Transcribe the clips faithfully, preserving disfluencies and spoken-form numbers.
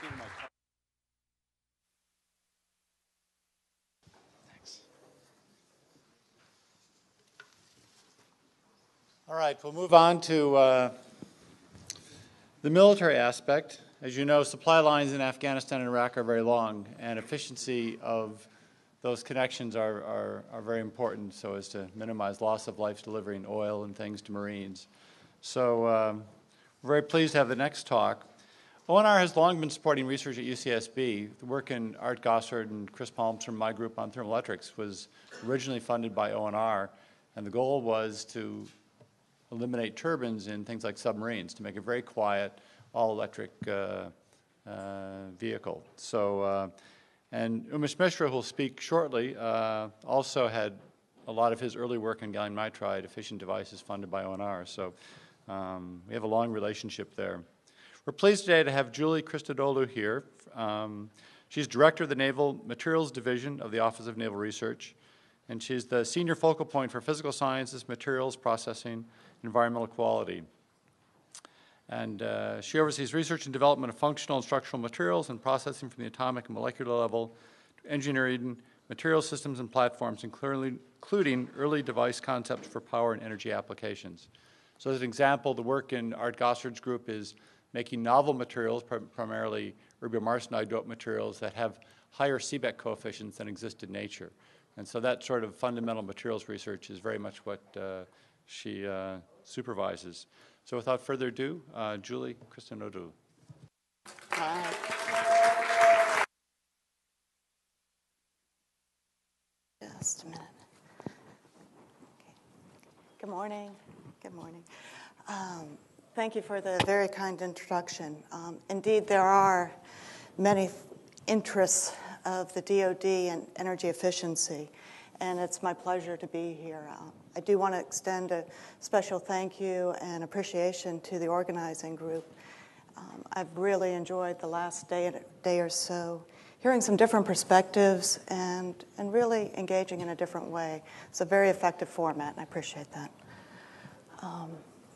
All right, we'll move on to uh, the military aspect. As you know, supply lines in Afghanistan and Iraq are very long, and efficiency of those connections are, are, are very important so as to minimize loss of life delivering oil and things to Marines. So um, we're very pleased to have the next talk. O N R has long been supporting research at U C S B. The work in Art Gossard and Chris Palms from my group on thermal electrics was originally funded by O N R, and the goal was to eliminate turbines in things like submarines to make a very quiet, all-electric uh, uh, vehicle. So, uh, and Umesh Mishra, who will speak shortly, uh, also had a lot of his early work in gallium nitride efficient devices funded by O N R. So um, we have a long relationship there. We're pleased today to have Julie Christodoulou here. Um, she's Director of the Naval Materials Division of the Office of Naval Research, and she's the senior focal point for physical sciences, materials processing, environmental quality. And uh, she oversees research and development of functional and structural materials and processing from the atomic and molecular level to engineering material systems and platforms, including, including early device concepts for power and energy applications. So as an example, the work in Art Gossard's group is making novel materials, pr primarily erbium arsenide doped materials that have higher Seebeck coefficients than exist in nature. And so that sort of fundamental materials research is very much what uh, she uh, supervises. So without further ado, uh, Julie Christodoulou. Hi. Just a minute. Okay. Good morning. Good morning. Um, thank you for the very kind introduction. Um, indeed, there are many interests of the D O D and energy efficiency, and it's my pleasure to be here. Uh, I do want to extend a special thank you and appreciation to the organizing group. Um, I've really enjoyed the last day, day or so, hearing some different perspectives and, and really engaging in a different way. It's a very effective format, and I appreciate that. Um,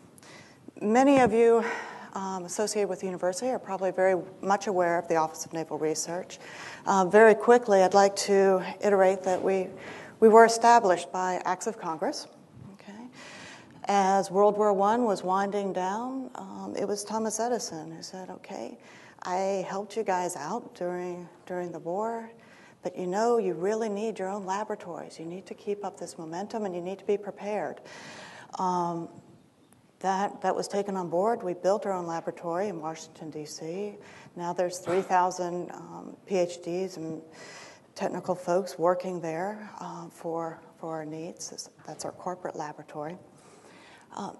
many of you um, associated with the university are probably very much aware of the Office of Naval Research. Uh, very quickly, I'd like to iterate that we We were established by acts of Congress. Okay. As World War One was winding down, um, it was Thomas Edison who said, okay, I helped you guys out during, during the war, but you know you really need your own laboratories. You need to keep up this momentum, and you need to be prepared. Um, that, that was taken on board. We built our own laboratory in Washington, D C Now there's three thousand um, PhDs and technical folks working there uh, for, for our needs. That's our corporate laboratory. Uh,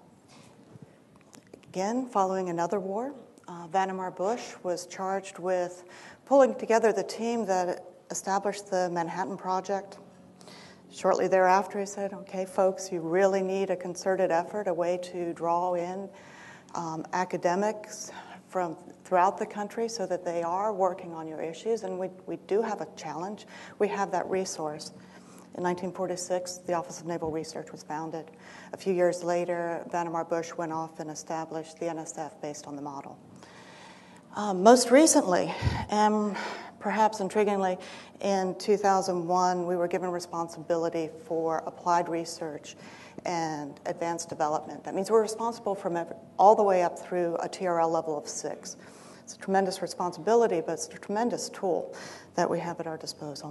again, following another war, uh, Vannevar Bush was charged with pulling together the team that established the Manhattan Project. Shortly thereafter, he said, okay, folks, you really need a concerted effort, a way to draw in um, academics from throughout the country so that they are working on your issues, and we, we do have a challenge. We have that resource. In nineteen forty-six, the Office of Naval Research was founded. A few years later, Vannevar Bush went off and established the N S F based on the model. Um, most recently, and perhaps intriguingly, in two thousand one, we were given responsibility for applied research and advanced development. That means we're responsible from every, all the way up through a T R L level of six. It's a tremendous responsibility, but it's a tremendous tool that we have at our disposal.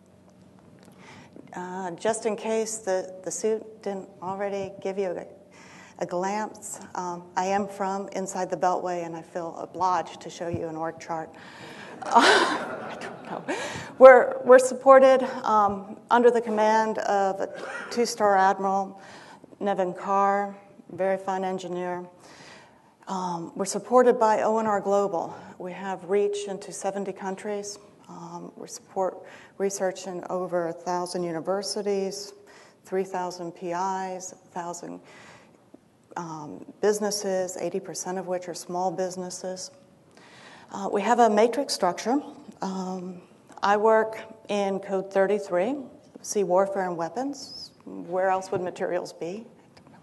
Uh, just in case the, the suit didn't already give you a, a glance, um, I am from inside the Beltway, and I feel obliged to show you an org chart. Uh, I don't know. We're, we're supported um, under the command of a two-star admiral, Nevin Carr, very fine engineer. Um, we're supported by O N R Global. We have reach into seventy countries. Um, we support research in over one thousand universities, three thousand P Is, one thousand um, businesses, eighty percent of which are small businesses. Uh, we have a matrix structure. Um, I work in Code thirty-three, Sea Warfare and Weapons. Where else would materials be?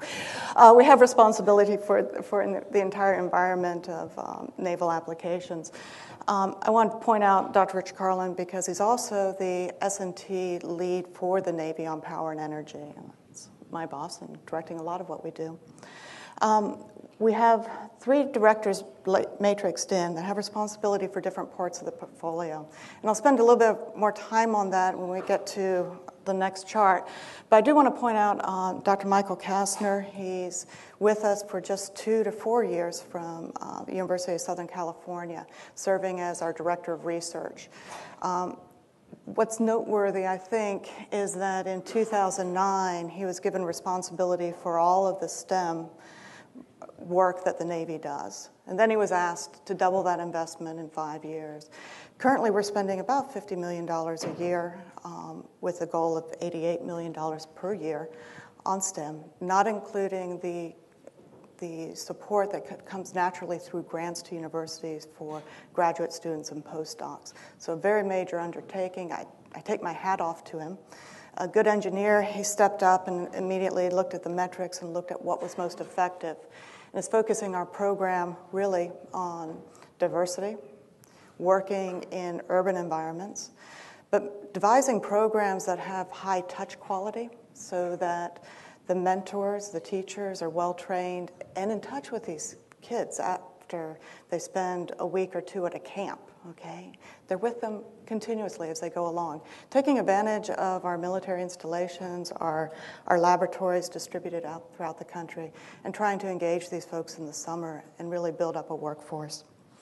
Uh, we have responsibility for, for the entire environment of um, naval applications. Um, I want to point out Doctor Rich Carlin because he's also the S and T lead for the Navy on power and energy. And that's my boss and directing a lot of what we do. Um, we have three directors matrixed in that have responsibility for different parts of the portfolio. And I'll spend a little bit more time on that when we get to the next chart. But I do want to point out uh, Doctor Michael Kastner. He's with us for just two to four years from uh, the University of Southern California, serving as our Director of Research. Um, What's noteworthy, I think, is that in two thousand nine, he was given responsibility for all of the STEM work that the Navy does. And then he was asked to double that investment in five years. Currently, we're spending about fifty million dollars a year um, with a goal of eighty-eight million dollars per year on STEM, not including the the support that comes naturally through grants to universities for graduate students and postdocs. So a very major undertaking. I, I take my hat off to him. A good engineer, he stepped up and immediately looked at the metrics and looked at what was most effective. And is focusing our program really on diversity, working in urban environments, but devising programs that have high touch quality so that the mentors, the teachers are well-trained and in touch with these kids after they spend a week or two at a camp, okay? They're with them continuously as they go along, taking advantage of our military installations, our, our laboratories distributed out throughout the country, and trying to engage these folks in the summer and really build up a workforce.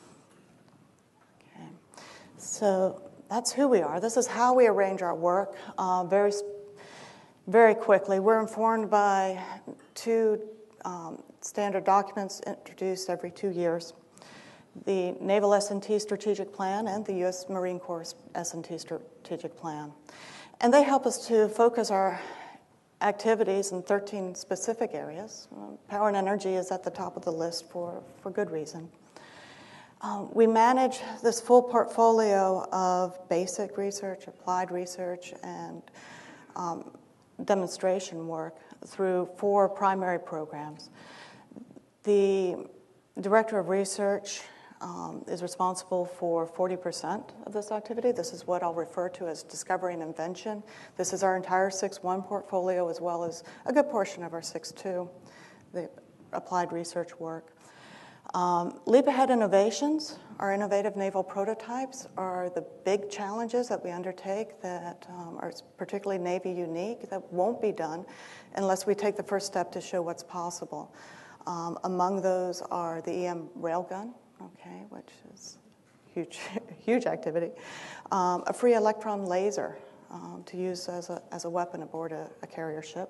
Okay. So that's who we are. This is how we arrange our work. Uh, very Very quickly, we're informed by two um, standard documents introduced every two years, the Naval S and T Strategic Plan and the U S Marine Corps S and T Strategic Plan. And they help us to focus our activities in thirteen specific areas. Power and energy is at the top of the list for, for good reason. Um, we manage this full portfolio of basic research, applied research, and um, demonstration work through four primary programs. The Director of Research um, is responsible for forty percent of this activity. This is what I'll refer to as discovery and invention. This is our entire six one portfolio as well as a good portion of our six two, the applied research work. Um, Leap Ahead Innovations, our innovative naval prototypes, are the big challenges that we undertake that um, are particularly Navy unique, that won't be done unless we take the first step to show what's possible. Um, among those are the E M railgun, okay, which is huge, huge activity. Um, a free electron laser um, to use as a, as a weapon aboard a, a carrier ship.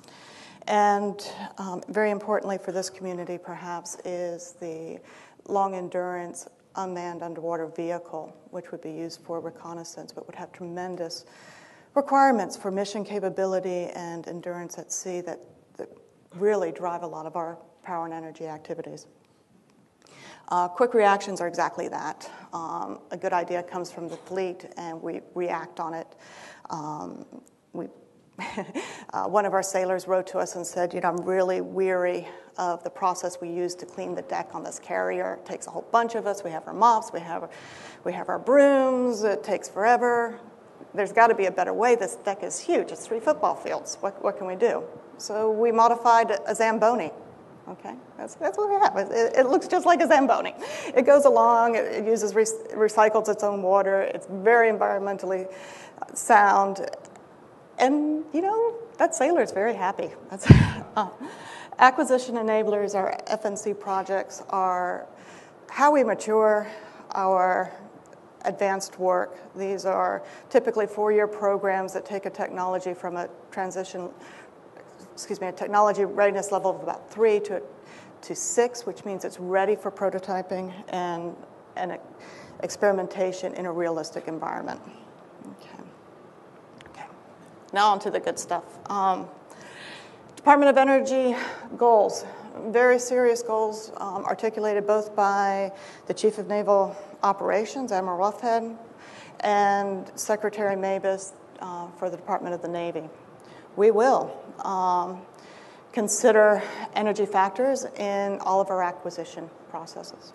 And um, very importantly for this community, perhaps, is the long-endurance unmanned underwater vehicle, which would be used for reconnaissance, but would have tremendous requirements for mission capability and endurance at sea that, that really drive a lot of our power and energy activities. Uh, quick reactions are exactly that. Um, a good idea comes from the fleet, and we react on it. Um, we Uh, one of our sailors wrote to us and said, you know, I'm really weary of the process we use to clean the deck on this carrier. It takes a whole bunch of us. We have our mops, we have, we have our brooms. It takes forever. There's got to be a better way. This deck is huge. It's three football fields. What, what can we do? So we modified a Zamboni. Okay, that's, that's what we have. It, it looks just like a Zamboni. It goes along. It, it uses re- recycles its own water. It's very environmentally sound. And, you know, that sailor is very happy. That's, uh, acquisition enablers, our F N C projects, are how we mature our advanced work. These are typically four-year programs that take a technology from a transition, excuse me, a technology readiness level of about three to, to six, which means it's ready for prototyping and, and experimentation in a realistic environment. Okay. Now on to the good stuff. Um, Department of Energy goals, very serious goals um, articulated both by the Chief of Naval Operations, Admiral Roughead, and Secretary Mabus uh, for the Department of the Navy. We will um, consider energy factors in all of our acquisition processes.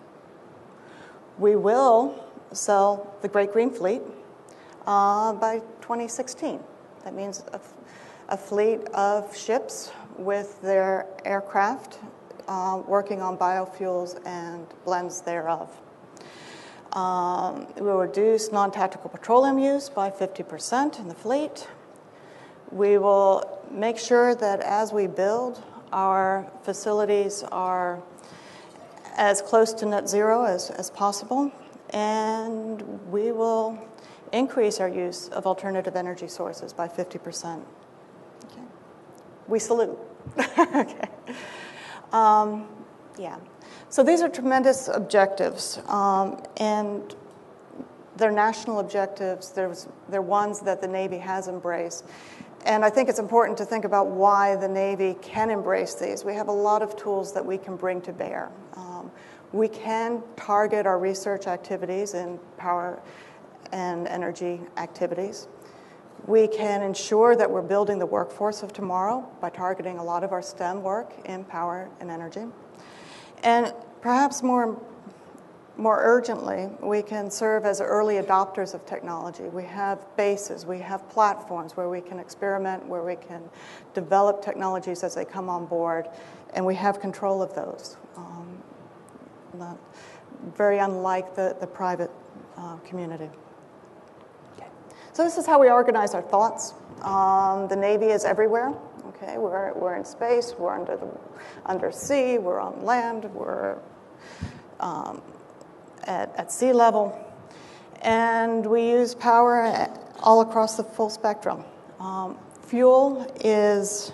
We will sell the Great Green Fleet uh, by twenty sixteen. That means a, a fleet of ships with their aircraft uh, working on biofuels and blends thereof. Um, we will reduce non-tactical petroleum use by fifty percent in the fleet. We will make sure that as we build, our facilities are as close to net zero as, as possible, and we will increase our use of alternative energy sources by fifty percent. Okay. We salute. Okay. Um, yeah. So these are tremendous objectives, um, and they're national objectives. There's, they're ones that the Navy has embraced. And I think it's important to think about why the Navy can embrace these. We have a lot of tools that we can bring to bear. Um, we can target our research activities in power and energy activities. We can ensure that we're building the workforce of tomorrow by targeting a lot of our STEM work in power and energy. And perhaps more, more urgently, we can serve as early adopters of technology. We have bases, we have platforms where we can experiment, where we can develop technologies as they come on board, and we have control of those. Um, not, very unlike the, the private uh, community. Okay. So this is how we organize our thoughts. Um, the Navy is everywhere. Okay, we're, we're in space, we're under the undersea, we're on land, we're um, at, at sea level, and we use power all across the full spectrum. Um, fuel is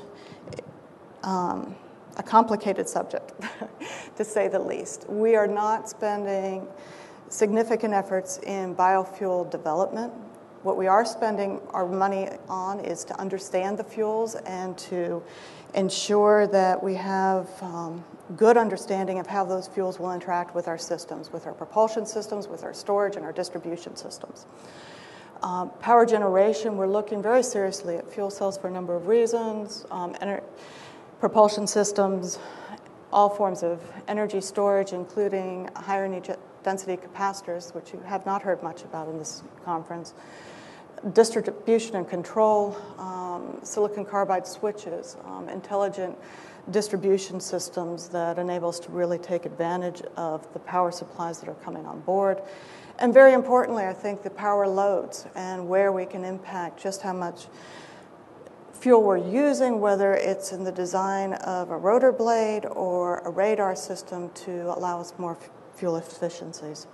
um, a complicated subject, to say the least. We are not spending significant efforts in biofuel development. What we are spending our money on is to understand the fuels and to ensure that we have um, good understanding of how those fuels will interact with our systems, with our propulsion systems, with our storage and our distribution systems. Um, power generation, we're looking very seriously at fuel cells for a number of reasons. Um, ener- propulsion systems, all forms of energy storage, including higher energy density capacitors, which you have not heard much about in this conference. Distribution and control, um, silicon carbide switches, um, intelligent distribution systems that enable us to really take advantage of the power supplies that are coming on board. And very importantly, I think the power loads and where we can impact just how much fuel we're using, whether it's in the design of a rotor blade or a radar system to allow us more f- fuel efficiencies.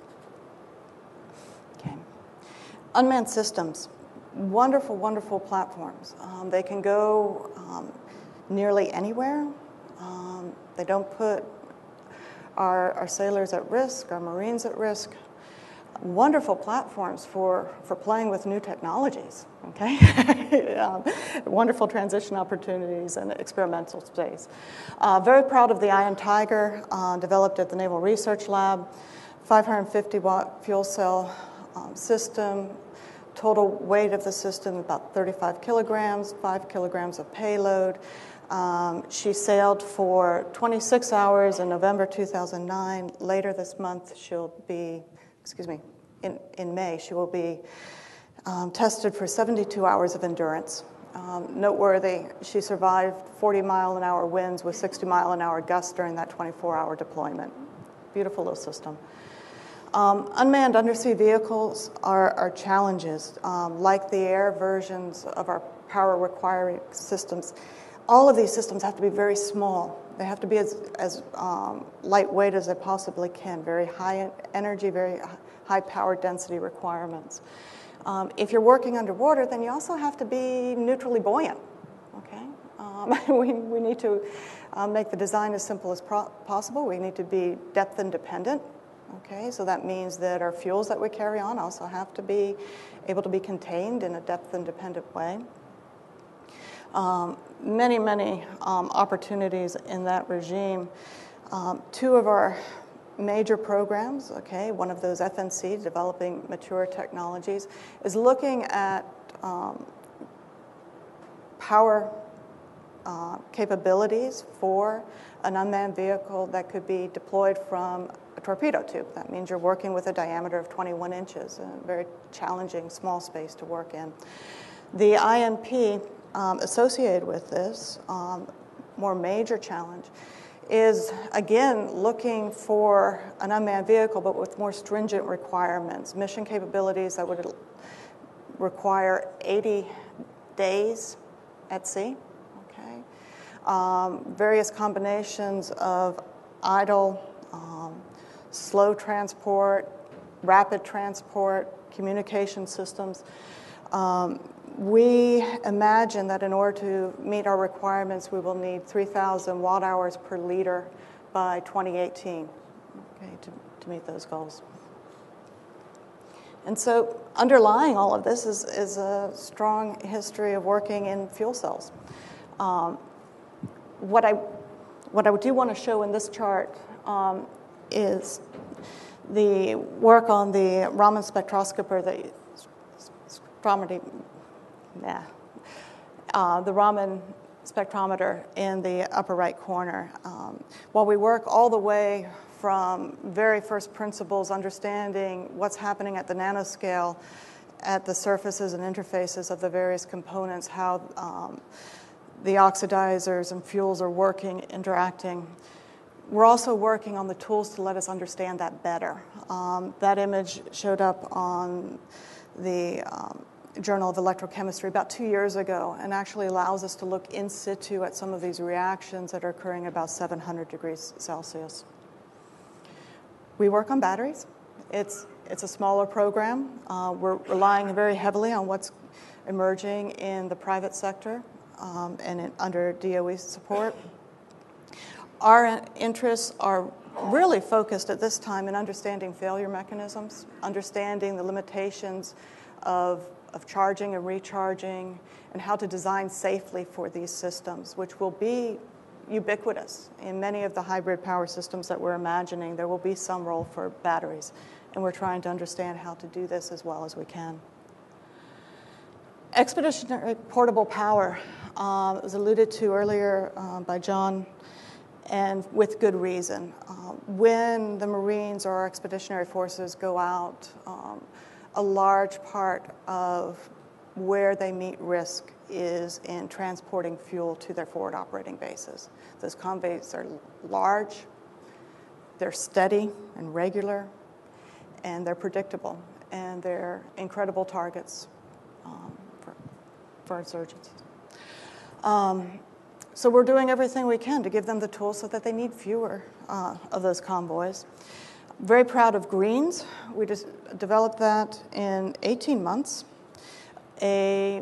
Okay. Unmanned systems. Wonderful, wonderful platforms. Um, they can go um, nearly anywhere. Um, they don't put our, our sailors at risk, our Marines at risk. Wonderful platforms for, for playing with new technologies, okay? um, wonderful transition opportunities and experimental space. Uh, very proud of the Iron Tiger, uh, developed at the Naval Research Lab, five hundred fifty watt fuel cell um, system. Total weight of the system, about thirty-five kilograms, five kilograms of payload. Um, she sailed for twenty-six hours in November two thousand nine. Later this month, she'll be, excuse me, in, in May, she will be um, tested for seventy-two hours of endurance. Um, noteworthy, she survived forty mile an hour winds with sixty mile an hour gusts during that twenty-four hour deployment. Beautiful little system. Um, unmanned undersea vehicles are, are challenges, um, like the air versions of our power requiring systems. All of these systems have to be very small. They have to be as, as um, lightweight as they possibly can, very high energy, very high power density requirements. Um, if you're working underwater, then you also have to be neutrally buoyant, okay? Um, we, we need to uh, make the design as simple as pro- possible. We need to be depth independent. Okay, so that means that our fuels that we carry on also have to be able to be contained in a depth-independent way. Um, many, many um, opportunities in that regime. Um, two of our major programs, okay, one of those F N C, Developing Mature Technologies, is looking at um, power uh, capabilities for an unmanned vehicle that could be deployed from a torpedo tube. That means you're working with a diameter of twenty-one inches, a very challenging small space to work in. The I N P um, associated with this, um, more major challenge, is again looking for an unmanned vehicle but with more stringent requirements, mission capabilities that would require eighty days at sea, okay? Um, various combinations of idle, um, slow transport, rapid transport, communication systems. Um, we imagine that in order to meet our requirements, we will need three thousand watt hours per liter by twenty eighteen, okay, to, to meet those goals. And so underlying all of this is, is a strong history of working in fuel cells. Um, what I what I do want to show in this chart um, is the work on the Raman spectroscoper, the spectrometry, nah, uh, the Raman spectrometer in the upper right corner. Um, while we work all the way from very first principles, understanding what's happening at the nanoscale, at the surfaces and interfaces of the various components, how um, the oxidizers and fuels are working, interacting. We're also working on the tools to let us understand that better. Um, that image showed up on the um, Journal of Electrochemistry about two years ago and actually allows us to look in situ at some of these reactions that are occurring about seven hundred degrees Celsius. We work on batteries. It's, it's a smaller program. Uh, we're relying very heavily on what's emerging in the private sector um, and in, under D O E support. Our interests are really focused at this time in understanding failure mechanisms, understanding the limitations of, of charging and recharging, and how to design safely for these systems, which will be ubiquitous in many of the hybrid power systems that we're imagining. There will be some role for batteries, and we're trying to understand how to do this as well as we can. Expeditionary portable power uh, was alluded to earlier uh, by John, and with good reason. Uh, when the Marines or our expeditionary forces go out, um, a large part of where they meet risk is in transporting fuel to their forward operating bases. Those convoys are large, they're steady and regular, and they're predictable, and they're incredible targets um, for, for insurgents. Um, so we're doing everything we can to give them the tools so that they need fewer uh, of those convoys. Very proud of Greens. We just developed that in eighteen months. A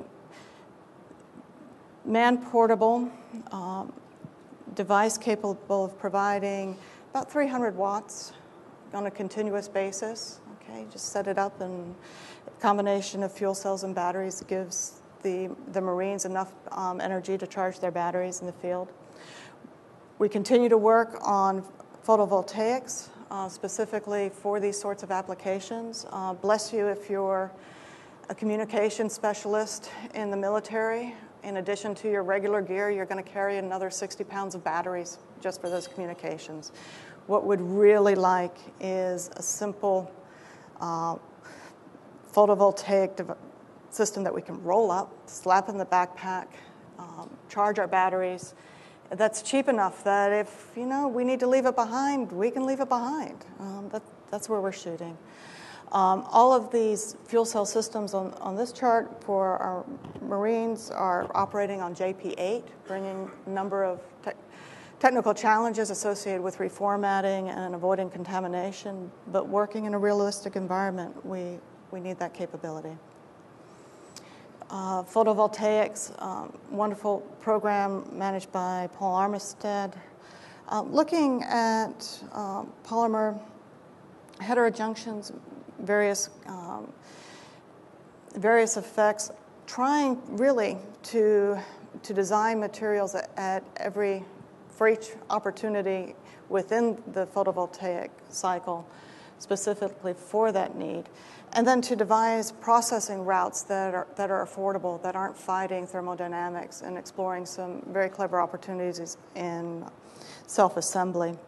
man-portable um, device capable of providing about three hundred watts on a continuous basis. Okay, just set it up, and a combination of fuel cells and batteries gives the, the Marines enough um, energy to charge their batteries in the field. We continue to work on photovoltaics, uh, specifically for these sorts of applications. Uh, bless you if you're a communication specialist in the military. In addition to your regular gear, you're going to carry another sixty pounds of batteries just for those communications. What we'd really like is a simple uh, photovoltaic dev- system that we can roll up, slap in the backpack, um, charge our batteries. That's cheap enough that if, you know, we need to leave it behind, we can leave it behind. Um, that, that's where we're shooting. Um, all of these fuel cell systems on, on this chart for our Marines are operating on J P eight, bringing a number of te- technical challenges associated with reformatting and avoiding contamination, but working in a realistic environment, we, we need that capability. Uh, photovoltaics, um, wonderful program managed by Paul Armistead, uh, looking at um, polymer heterojunctions, various um, various effects, trying really to to design materials at, at every for each opportunity within the photovoltaic cycle specifically for that need. And then to devise processing routes that are, that are affordable, that aren't fighting thermodynamics, and exploring some very clever opportunities in self-assembly.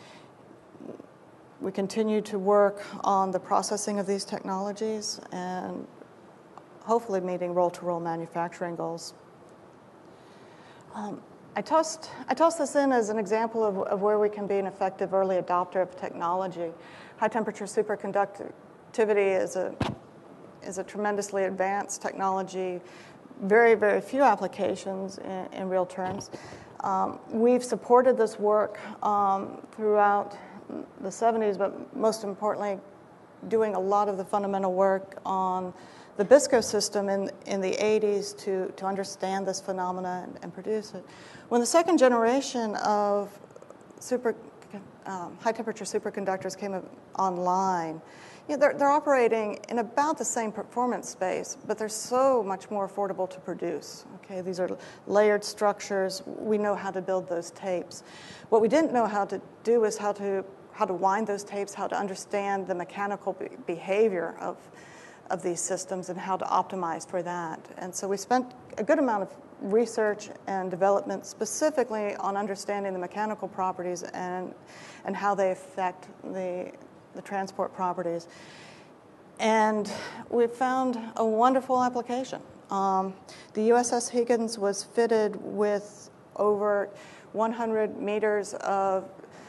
We continue to work on the processing of these technologies and hopefully meeting roll-to-roll manufacturing goals. Um, I tossed, I tossed this in as an example of, of where we can be an effective early adopter of technology. High-temperature superconductivity is a, is a tremendously advanced technology, very, very few applications in, in real terms. Um, we've supported this work um, throughout the seventies, but most importantly, doing a lot of the fundamental work on the BISCO system in, in the eighties to, to understand this phenomena and, and produce it. When the second generation of super, um, high-temperature superconductors came online, you know, they're, they're operating in about the same performance space, but they're so much more affordable to produce. Okay, these are layered structures. We know how to build those tapes. What we didn't know how to do is how to how to wind those tapes, how to understand the mechanical be- behavior of of these systems, and how to optimize for that. And so we spent a good amount of research and development specifically on understanding the mechanical properties and and how they affect the the transport properties. And we found a wonderful application. Um, the U S S Higgins was fitted with over one hundred meters of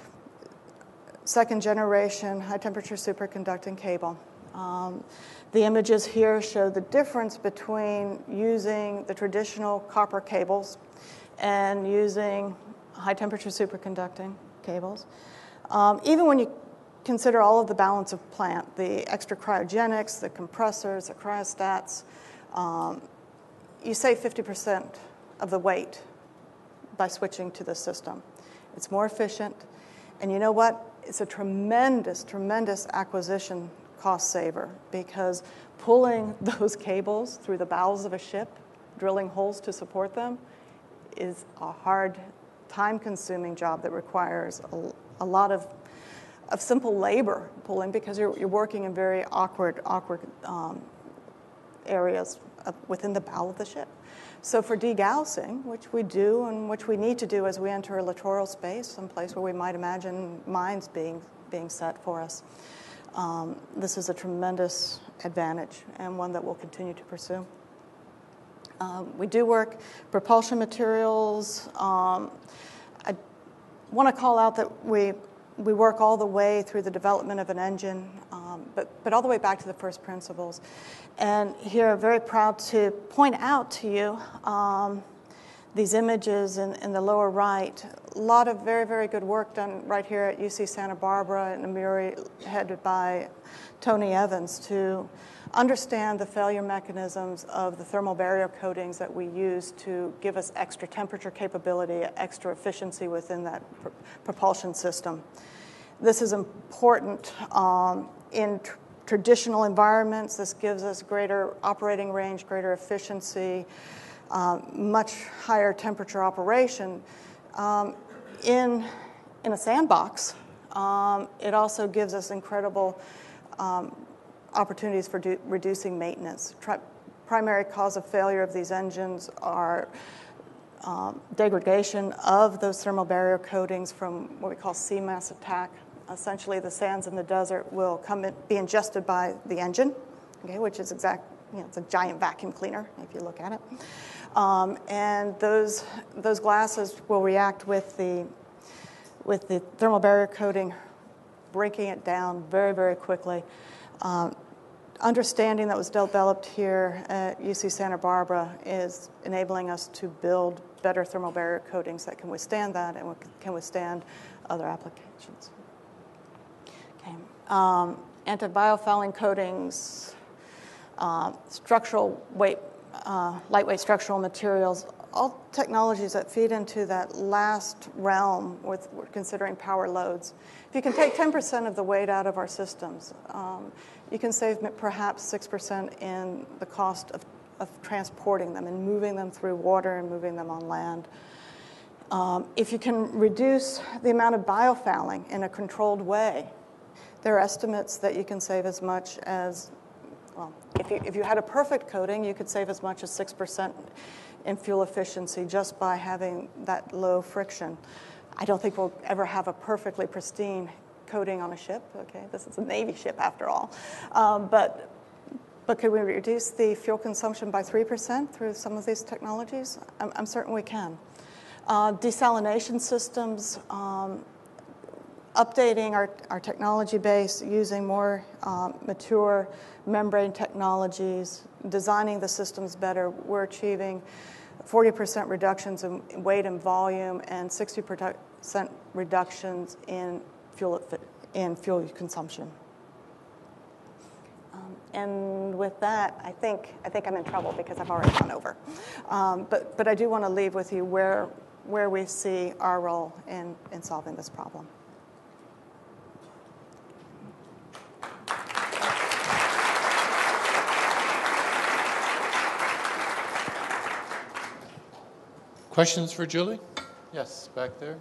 second generation high temperature superconducting cable. Um, the images here show the difference between using the traditional copper cables and using high temperature superconducting cables. Um, even when you consider all of the balance of plant, the extra cryogenics, the compressors, the cryostats, um, you save fifty percent of the weight by switching to this system. It's more efficient, and you know what? It's a tremendous, tremendous acquisition cost saver, because pulling those cables through the bowels of a ship, drilling holes to support them, is a hard, time-consuming job that requires a, a lot of, of simple labor pulling, because you're, you're working in very awkward, awkward um, areas of, within the bow of the ship. So for degaussing, which we do and which we need to do as we enter a littoral space, someplace where we might imagine mines being, being set for us, um, this is a tremendous advantage and one that we'll continue to pursue. Um, we do work propulsion materials. Um, I want to call out that we we work all the way through the development of an engine, um, but but all the way back to the first principles. And here, I'm very proud to point out to you um, these images in, in the lower right. A lot of very, very good work done right here at U C Santa Barbara and Amiri, headed by Tony Evans, to understand the failure mechanisms of the thermal barrier coatings that we use to give us extra temperature capability, extra efficiency within that pr- propulsion system. This is important um, in tr- traditional environments. This gives us greater operating range, greater efficiency, um, much higher temperature operation. Um, in, in a sandbox, um, it also gives us incredible um, opportunities for do, reducing maintenance. Tri- primary cause of failure of these engines are um, degradation of those thermal barrier coatings from what we call sea mass attack. Essentially, the sands in the desert will come in, be ingested by the engine, okay, which is exact, you know, it's a giant vacuum cleaner if you look at it. Um, and those those glasses will react with the with the thermal barrier coating, breaking it down very, very quickly. Um, understanding that was developed here at U C Santa Barbara is enabling us to build better thermal barrier coatings that can withstand that and can withstand other applications. Okay. Um, anti-biofouling coatings, uh, structural weight, uh, lightweight structural materials, all technologies that feed into that last realm with we're considering power loads. If you can take ten percent of the weight out of our systems, um, you can save perhaps six percent in the cost of, of transporting them and moving them through water and moving them on land. Um, if you can reduce the amount of biofouling in a controlled way, there are estimates that you can save as much as, well, if you, if you had a perfect coating, you could save as much as six percent in fuel efficiency just by having that low friction. I don't think we'll ever have a perfectly pristine coating on a ship. Okay, this is a Navy ship after all. Um, but, but could we reduce the fuel consumption by three percent through some of these technologies? I'm, I'm certain we can. Uh, desalination systems, um, updating our, our technology base, using more um, mature membrane technologies, designing the systems better. We're achieving forty percent reductions in weight and volume and sixty percent reductions in fuel, in fuel consumption. Um, and with that, I think, I think I'm in trouble because I've already gone over. Um, but, but I do want to leave with you where, where we see our role in, in solving this problem. Questions for Julie? Yes, back there.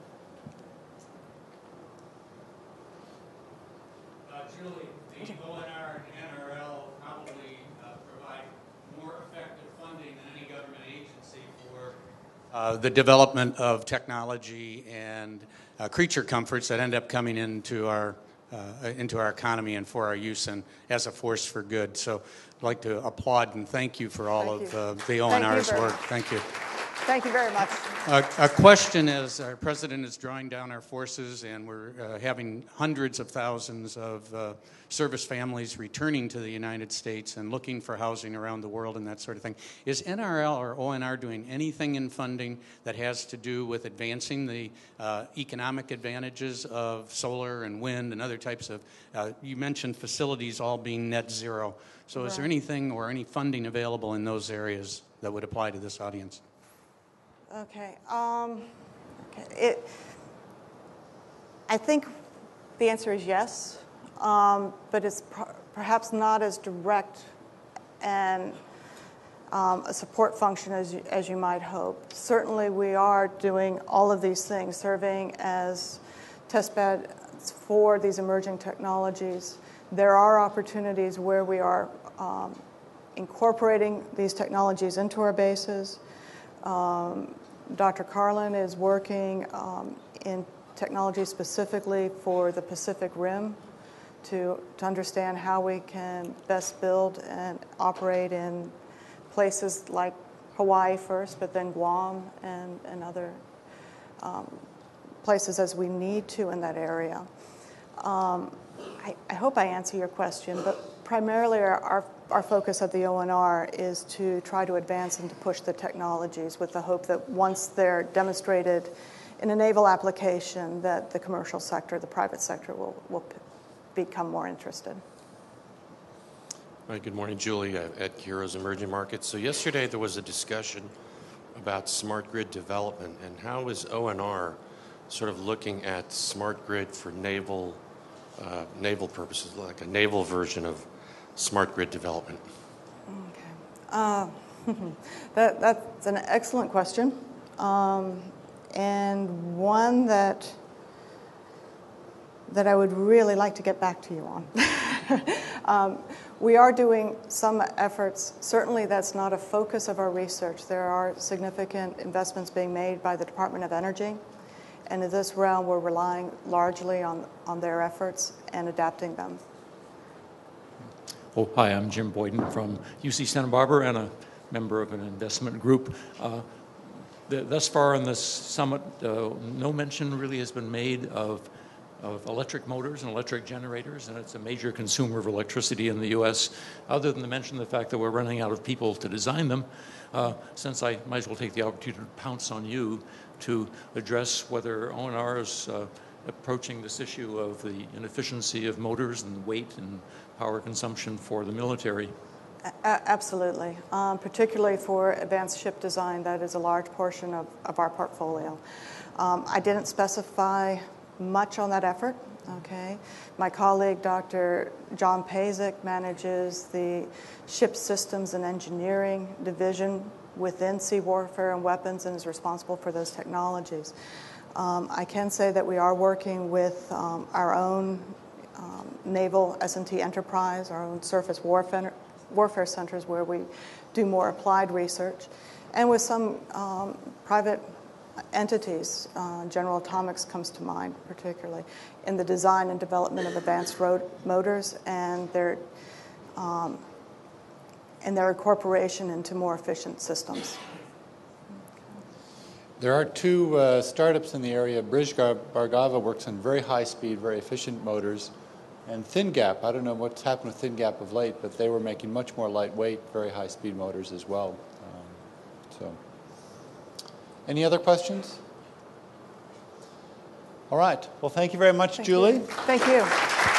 Uh, Julie, the O N R and N R L probably uh, provide more effective funding than any government agency for uh, the development of technology and uh, creature comforts that end up coming into our uh, into our economy and for our use and as a force for good. So I'd like to applaud and thank you for all Thank of you. uh, the O N R's Thank you very work. much. Thank you. Thank you very much. Uh, a question is, our president is drawing down our forces, and we're uh, having hundreds of thousands of uh, service families returning to the United States and looking for housing around the world and that sort of thing. Is N R L or O N R doing anything in funding that has to do with advancing the uh, economic advantages of solar and wind and other types of, uh, you mentioned facilities all being net zero. So right. Is there anything or any funding available in those areas that would apply to this audience? Okay. Um, okay. It, I think the answer is yes, um, but it's per- perhaps not as direct and um, a support function as you, as you might hope. Certainly, we are doing all of these things, serving as testbeds for these emerging technologies. There are opportunities where we are um, incorporating these technologies into our bases. Um, Doctor Carlin is working um, in technology specifically for the Pacific Rim to, to understand how we can best build and operate in places like Hawaii first, but then Guam and, and other um, places as we need to in that area. Um, I, I hope I answer your question, but primarily our, our Our focus at the O N R is to try to advance and to push the technologies with the hope that once they're demonstrated in a naval application, that the commercial sector, the private sector will, will p- become more interested. Hi, good morning, Julie, uh, at Kiro's Emerging Markets. So yesterday there was a discussion about smart grid development, and how is O N R sort of looking at smart grid for naval uh, naval purposes, like a naval version of smart grid development? Okay. Uh, that, that's an excellent question, um, and one that that I would really like to get back to you on. um, we are doing some efforts. Certainly that's not a focus of our research. There are significant investments being made by the Department of Energy, and in this realm we're relying largely on, on their efforts and adapting them. Oh, hi, I'm Jim Boyden from U C Santa Barbara and a member of an investment group. Uh, the, thus far in this summit, uh, no mention really has been made of, of electric motors and electric generators, and it's a major consumer of electricity in the U S, other than to mention the fact that we're running out of people to design them. Uh, since I might as well take the opportunity to pounce on you to address whether O N R is uh, approaching this issue of the inefficiency of motors and weight and power consumption for the military. A- absolutely, um, particularly for advanced ship design. That is a large portion of, of our portfolio. Um, I didn't specify much on that effort. Okay, my colleague, Doctor John Pasek, manages the Ship Systems and Engineering Division within Sea Warfare and Weapons and is responsible for those technologies. Um, I can say that we are working with um, our own um, Naval S and T Enterprise, our own surface warfare, warfare centers where we do more applied research, and with some um, private entities. Uh, General Atomics comes to mind particularly in the design and development of advanced road motors and their um, and their incorporation into more efficient systems. There are two uh, startups in the area. Brij Bhargava works on very high speed, very efficient motors. And ThinGap, I don't know what's happened with ThinGap of late, but they were making much more lightweight, very high speed motors as well. Um, so, any other questions? All right. Well, thank you very much, Thank Julie. you. Thank you.